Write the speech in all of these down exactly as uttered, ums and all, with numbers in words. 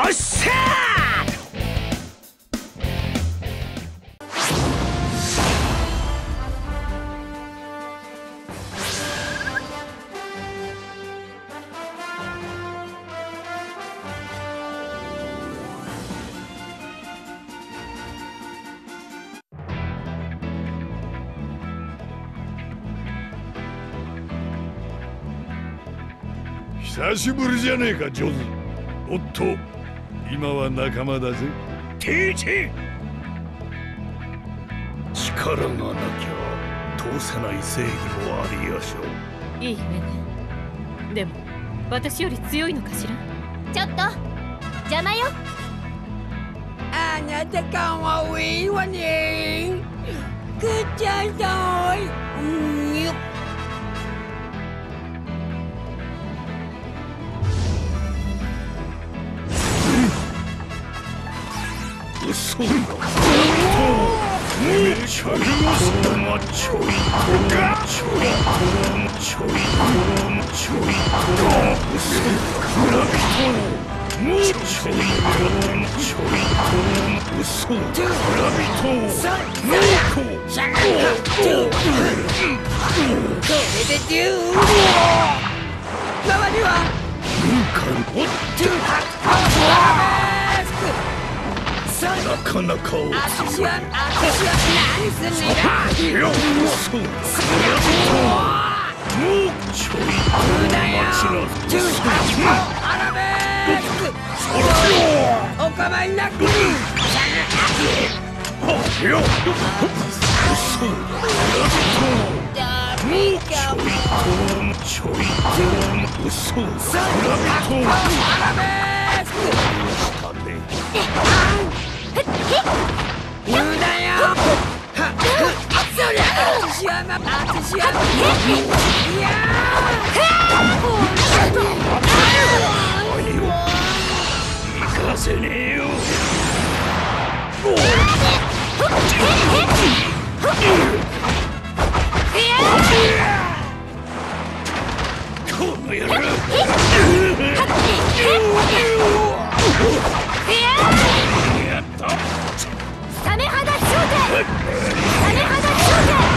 っしゃ久しぶりじゃねえか、ジョズ。おっと、今は仲間だぜ。ティーチ力がなきゃ通せない正義もありやしょう。 いいね。でも私より強いのかしら。 ちょっと邪魔よ。 あなたかわいいわね。くっちゃいたい。うんよっ。 嘘だ。めっちゃうそがちょいとがちょいとちょいとちょいと嘘だ。ラビトもうちょいとちょいと嘘だ。ラビトもうこシャカトゥこれでデュー周りはおっなかなか落ちる。 私は私は何すんねんだ。 そうもうちょいと待ちなさい。 アラベスクお構いなく。 よそうダメかもうちょいと嘘だ。 アラベスク言うなよ。そりゃ私はま私はいや行かせねえよ。この野郎。やったサメ肌頂点サメ肌頂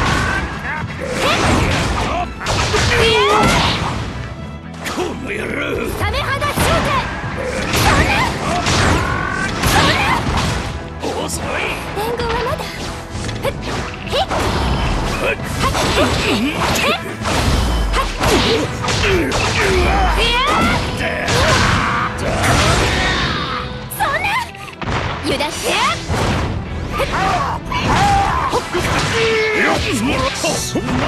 点この野郎。 サメ肌頂点遅い。 伝言はまだふっへっはっそんな油断してそんな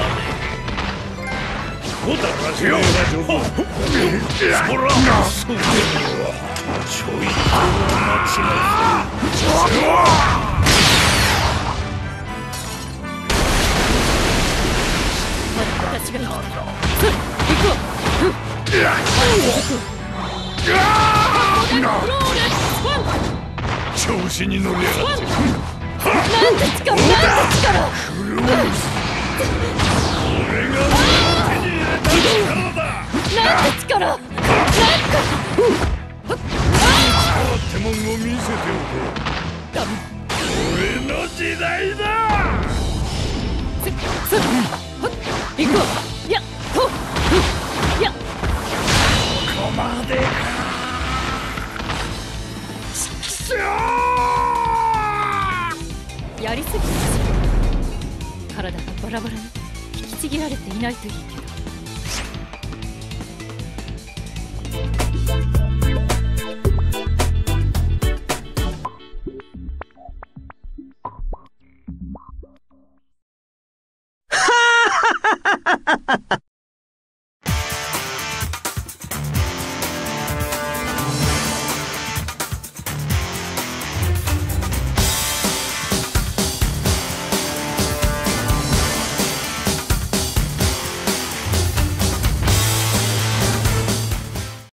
ほだらしようが上手。そらそうだ。ちょいと待ちなさい。 私が生きた。行こう。 調子に乗りやがって。 なんて力、なんて力。 俺が手に入れた力だ。 なんて力。なんか。 ってもんを見せておこう。俺の時代だ。 そ、そ、行こう。やっほっやっここまでか。ちくしょう。 やりすぎたし体がバラバラに引きちぎられていないといいけど。